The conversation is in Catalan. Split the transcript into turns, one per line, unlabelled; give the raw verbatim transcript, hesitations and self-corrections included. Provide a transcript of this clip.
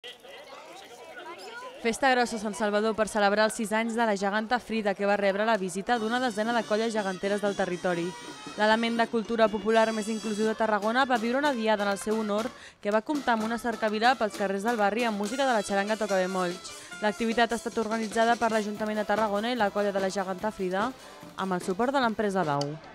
Festa grossa a Sant Salvador per celebrar els sis anys de la geganta Frida, que va rebre la visita d'una desena de colles geganteres del territori. L'element de cultura popular més inclusiu de Tarragona va viure una diada en el seu honor que va comptar amb una cercavila pels carrers del barri amb música de la xaranga Tocabemolls. L'activitat ha estat organitzada per l'Ajuntament de Tarragona i la colla de la geganta Frida amb el suport de l'empresa Dau.